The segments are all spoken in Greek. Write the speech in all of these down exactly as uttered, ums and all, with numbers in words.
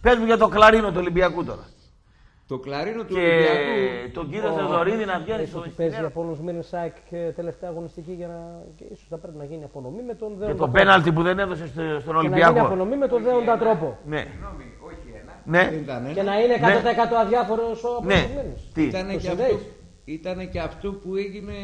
Πες μου για το κλαρίνο του Ολυμπιακού τώρα. Το κλαρίνο του και Ολυμπιακού. τον κύριο Θεοδωρίδη να βγαίνει στο Παίζει παίζει από όλους μήνες ΣΑΕΚ και τελευταία αγωνιστική για να. Και ίσως θα πρέπει να γίνει απονομή με τον δέοντα. Και το πέναλτι που δεν έδωσε στον Ολυμπιακό. Και να γίνει απονομή με τον δέοντα τρόπο. Ναι. Όχι ένα. Ναι. Ήταν, και να είναι εκατό τοις εκατό αδιάφορος ο απονομένος. Τι. Ήτανε και, αυτό, ήτανε και αυτό που έγινε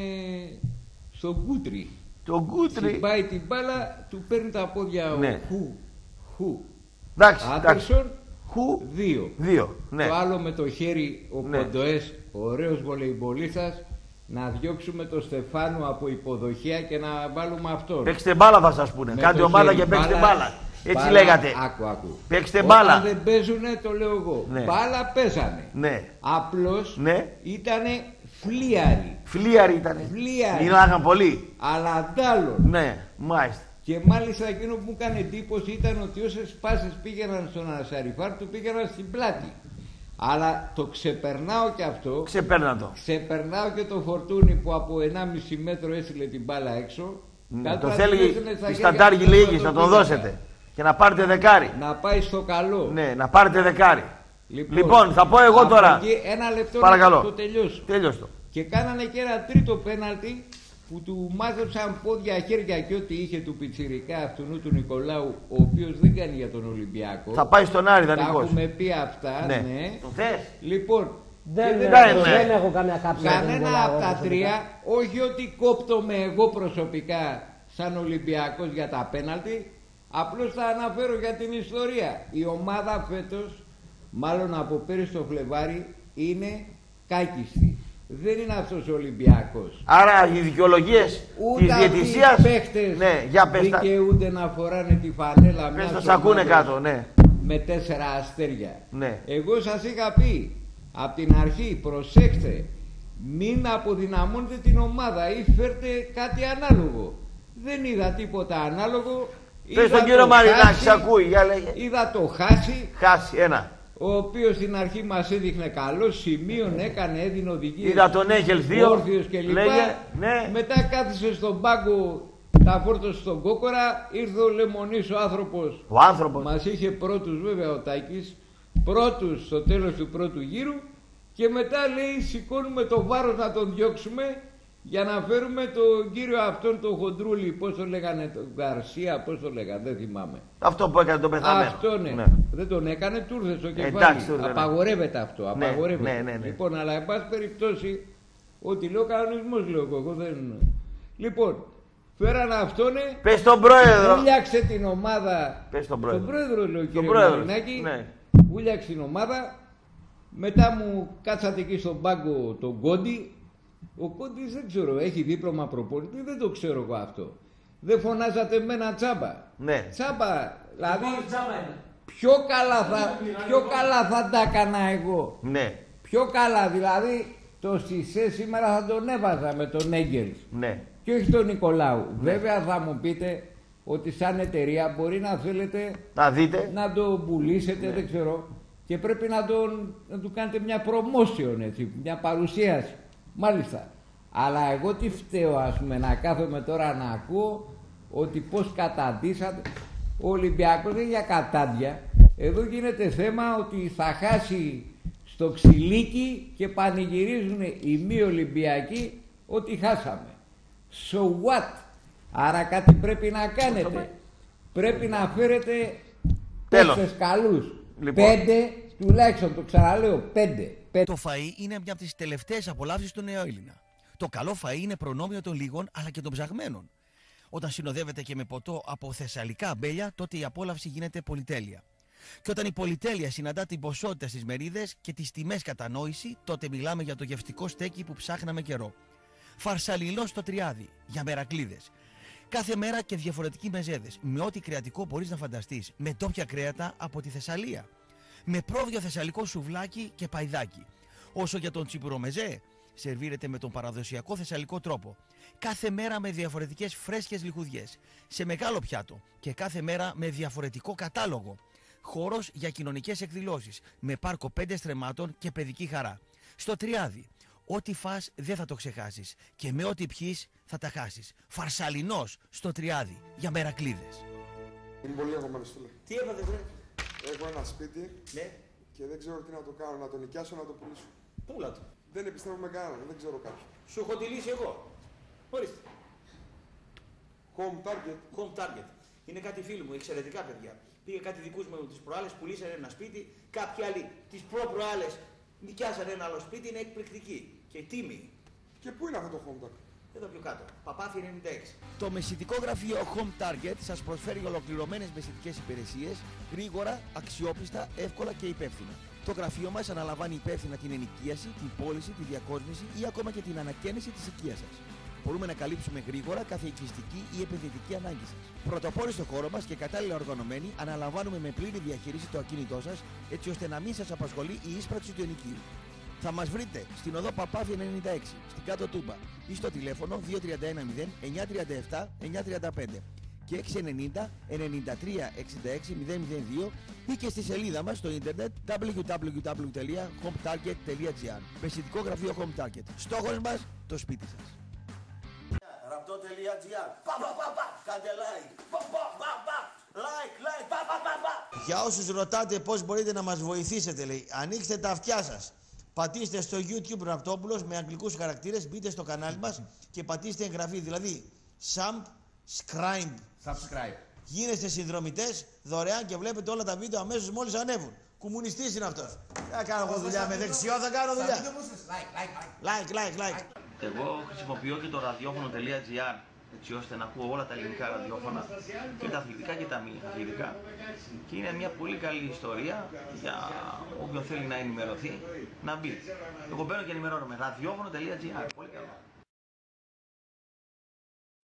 στον Κούτρι. Το Κούτρι. Πάει την μπάλα, του παίρνει τα πόδια ναι. ο Χου. Χου. Εντάξει. Άντερσον. Χου. Δύο. Δύο. Ναι. Το άλλο με το χέρι ο ναι. Ποντοές, ωραίος βολεϊμπολίστας, να διώξουμε το Στεφάνου από υποδοχεία και να βάλουμε αυτόν. Παίξτε μπάλα θα σας πούνε. Κάντε ομάδα και παίξτε μπάλα. μπάλα. Έτσι μπάλα, λέγατε. Άκου, άκου. Παίξτε μπάλα. Όταν δεν παίζουνε το λέω εγώ. Ναι. Μπάλα παίζανε. Ναι. Απλώς ναι. ήτανε φλίαροι. Φλίαροι ήτανε. Φλίαροι. Μιλάγαν πολύ. Αλλά αντάλλον. Ναι, μάλιστα. Και μάλιστα εκείνο που μου έκανε εντύπωση ήταν ότι όσες πάσες πήγαιναν στον Ασαριφάρ του πήγαιναν στην πλάτη. Αλλά το ξεπερνάω και αυτό. Ξεπέρνα το. Ξεπερνάω και το Φορτούνι που από ενάμιση μέτρο έστειλε την μπάλα έξω. Ναι, το θέλει η Σταντάργη Λίγης να τον δώσετε. Και να πάρετε δεκάρι. Να πάει στο καλό. Ναι, να πάρετε δεκάρι. Λοιπόν, λοιπόν θα πω εγώ τώρα. Ένα λεπτό παρακαλώ. να το τελειώσω. Τέλειωσε το. Και κάνανε και ένα τρίτο πέναλτι που του μάζεψαν πόδια, χέρια και ό,τι είχε του πιτσιρικά αυτού του Νικολάου, ο οποίος δεν κάνει για τον Ολυμπιακό. Θα πάει στον Άρη, δανεικός. Τα έχουμε πει αυτά, ναι. ναι. Το θες. Λοιπόν, δεν, δεν, δεν, δεν έχω καμία κάψα. Κανένα από τα τρία, όχι ότι κόπτομαι εγώ προσωπικά σαν Ολυμπιακός για τα πέναλτι, απλώς θα αναφέρω για την ιστορία. Η ομάδα φέτος, μάλλον από πέρυσι το Φλεβάρι, είναι κάκιστη. Δεν είναι αυτός ο Ολυμπιακός. Άρα οι δικαιολογίες της διαιτησίας ναι, δικαιούνται να φοράνε τη φανέλα μιας ομάδας ακούνε κάτω, ναι. με τέσσερα αστέρια. Ναι. Εγώ σας είχα πει από την αρχή, προσέξτε, μην αποδυναμώνετε την ομάδα ή φέρτε κάτι ανάλογο. Δεν είδα τίποτα ανάλογο. Πες τον κύριο Μαρινάκη, ακούει, για λέγε. Είδα το Χάση. Χάση, ένα. Ο οποίος στην αρχή μας έδειχνε καλό, σημείων έκανε, έδινε οδηγίες. Είδα τον Έγελς δύο, όρθιος και λοιπά. Λέγε, ναι. Μετά κάθισε στον πάγκο, τα φόρτωσε στον Κόκορα, ήρθε ο Λεμονής ο άνθρωπος. Ο άνθρωπος. Μας είχε πρώτους βέβαια ο Τάκης, πρώτους στο τέλος του πρώτου γύρου και μετά λέει σηκώνουμε το βάρος να τον διώξουμε για να φέρουμε τον κύριο αυτόν τον Χοντρούλη, πώς το λέγανε, τον Γκαρσία, πώς το λέγανε, δεν θυμάμαι. Αυτό που έκανε τον πεθαμένο. Αυτό ναι. ναι. Δεν τον έκανε, του ήρθε στο κεφάλι. Εντάξει, ναι. Απαγορεύεται αυτό. Ναι, απαγορεύεται. ναι, ναι, ναι. Λοιπόν, αλλά εν πάση περιπτώσει, ό,τι λέω κανονισμός λέω εγώ. Δεν... Λοιπόν, φέρανε αυτόνε. Πες τον πρόεδρο. Βούλιαξε την ομάδα. Πες τον πρόεδρο. Τον πρόεδρο λέω κύριε Μαρινάκη. Ναι. Βούλιαξε την ομάδα. Μετά μου κάτσατε εκεί στον πάγκο τον Κόντι. Ο Κόντις δεν ξέρω, έχει δίπλωμα προπονητή, δεν το ξέρω εγώ αυτό. Δεν φωνάζατε με ένα τσάμπα. Ναι. Τσάμπα, δηλαδή πιο καλά θα, πιο καλά θα τα έκανα εγώ. Ναι. Πιο καλά, δηλαδή το Σισέ σήμερα θα τον έβαζα με τον Έγγελς. Ναι. Και όχι τον Νικολάου. Ναι. Βέβαια θα μου πείτε ότι σαν εταιρεία μπορεί να θέλετε να, δείτε. να το πουλήσετε, ναι. δεν ξέρω. Και πρέπει να, τον, να του κάνετε μια promotion, έτσι, μια παρουσίαση. Μάλιστα. Αλλά εγώ τι φταίω, ας πούμε, να κάθομαι τώρα να ακούω ότι πώς καταντήσατε. Ο Ολυμπιακός δεν είναι για κατάντια. Εδώ γίνεται θέμα ότι θα χάσει στο ξυλίκι και πανηγυρίζουν οι μη Ολυμπιακοί ότι χάσαμε. So what? Άρα κάτι πρέπει να κάνετε. Πρέπει να φέρετε τέσσερις καλούς. Λοιπόν. Πέντε τουλάχιστον, το ξαναλέω, πέντε. Το φαΐ είναι μια από τις τελευταίες απολαύσεις του νέου Έλληνα. Το καλό φαΐ είναι προνόμιο των λίγων αλλά και των ψαγμένων. Όταν συνοδεύεται και με ποτό από θεσσαλικά αμπέλια, τότε η απόλαυση γίνεται πολυτέλεια. Και όταν η πολυτέλεια συναντά την ποσότητα στις μερίδες και τις τιμές κατανόηση, τότε μιλάμε για το γευστικό στέκι που ψάχναμε καιρό. Φαρσαλινό στο Τριάδι, για μερακλίδες. Κάθε μέρα και διαφορετικοί μεζέδες, με ό,τι κρεατικό μπορείς να φανταστείς, με ντόπια κρέατα από τη Θεσσαλία. Με πρόβιο θεσσαλικό σουβλάκι και παϊδάκι. Όσο για τον τσιπουρομεζέ, σερβίρεται με τον παραδοσιακό θεσσαλικό τρόπο. Κάθε μέρα με διαφορετικές φρέσκες λιχουδιές, σε μεγάλο πιάτο και κάθε μέρα με διαφορετικό κατάλογο. Χώρος για κοινωνικές εκδηλώσεις, με πάρκο πέντε στρεμμάτων και παιδική χαρά. Στο Τριάδι, ό,τι φας δεν θα το ξεχάσεις και με ό,τι πιείς θα τα χάσεις. Φαρσαλινός στο Τριάδι, για μερακλίδες. Είναι πολύ αγωμένος, φίλε. Τι έπατε, βρε. Έχω ένα σπίτι Ναι. και δεν ξέρω τι να το κάνω, να το νοικιάσω, να το πουλήσω. Πούλα το. Δεν εμπιστεύομαι κανέναν, δεν ξέρω κάποιον. Σου έχω τη λύση εγώ. Ορίστε. Home target. Home target. Είναι κάτι φίλοι μου, εξαιρετικά παιδιά. Πήγε κάτι δικούς μου τις προάλλες, πουλήσανε ένα σπίτι. Κάποιοι άλλοι τις προ-προάλλες νοικιάσανε ένα άλλο σπίτι, είναι εκπληκτική και τίμη. Και πού είναι αυτό το home target? Εδώ πιο κάτω. Παπάθη ενενήντα έξι. Το μεσητικό γραφείο Home Target σας προσφέρει ολοκληρωμένες μεσητικές υπηρεσίες, γρήγορα, αξιόπιστα, εύκολα και υπεύθυνα. Το γραφείο μας αναλαμβάνει υπεύθυνα την ενοικίαση, την πώληση, τη διακόσμηση ή ακόμα και την ανακαίνιση της οικίας σας. Μπορούμε να καλύψουμε γρήγορα κάθε οικιστική ή επενδυτική ανάγκη σας. Πρωτοπόροι στο χώρο μας και κατάλληλα οργανωμένοι, αναλαμβάνουμε με πλήρη διαχείριση το ακίνητό σας, έτσι ώστε να μην σας απασχολεί η ίσπραξη του ενοικίου. Θα μας βρείτε στην οδό Παπάθη ενενήντα έξι, στην Κάτω Τούμπα ή στο τηλέφωνο δύο τρία ένα μηδέν εννιά τρία επτά εννιά τρία πέντε και έξι ενενήντα ενενήντα τρία εξήντα έξι μηδέν μηδέν δύο ή και στη σελίδα μας στο ίντερνετ double-u double-u double-u τελεία home target τελεία gr. Μεσητικό γραφείο Home Target. Στόχος μας, το σπίτι σας. Ραπτό.gr. Πα, πα, πα, πα. Κάντε like. Πα, πα, πα, πα. Like, like. Πα, πα, πα, πα. Για όσους ρωτάτε πώς μπορείτε να μας βοηθήσετε, λέει, ανοίξτε τα αυτιά σας. Πατήστε στο YouTube Ραπτόπουλος με αγγλικούς χαρακτήρες, μπείτε στο κανάλι μας και πατήστε εγγραφή. Δηλαδή, subscribe. Subscribe. Γίνεστε συνδρομητές δωρεάν και βλέπετε όλα τα βίντεο αμέσως μόλις ανέβουν. Κομμουνιστής είναι αυτός. Θα κάνω εγώ δουλειά με δεξιό, θα κάνω δουλειά. Like, like, like. Εγώ χρησιμοποιώ και το ραδιόφωνο.gr έτσι ώστε να ακούω όλα τα ελληνικά ραδιόφωνα και τα αθλητικά και τα μη αθλητικά. Και είναι μια πολύ καλή ιστορία για όποιον θέλει να ενημερωθεί να μπει. Εγώ μπαίνω και ενημερώνομαι. ραδιόφωνο.gr. Πολύ καλό.